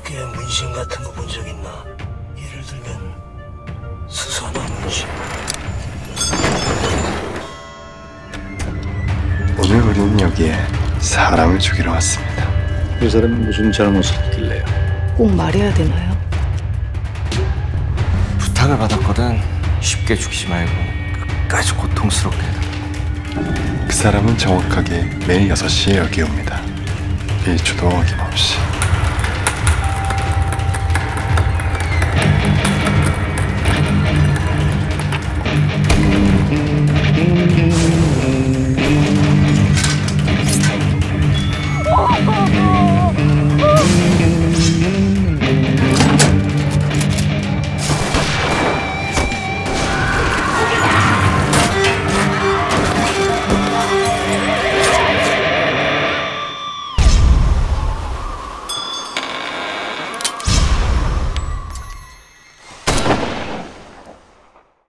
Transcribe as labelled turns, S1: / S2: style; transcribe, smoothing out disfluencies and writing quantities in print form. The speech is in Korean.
S1: 어깨에 문신 같은 거 본 적 있나? 예를 들면 수선화 문신.
S2: 오늘 우리는 여기에 사람을 죽이러 왔습니다.
S3: 이 사람이 무슨 잘못을 했길래요?
S4: 꼭 말해야 되나요?
S5: 부탁을 받았거든. 쉽게 죽이지 말고 끝까지 고통스럽게 해달라고.
S2: 그 사람은 정확하게 매일 6시에 여기 옵니다. 1초도 어김없이.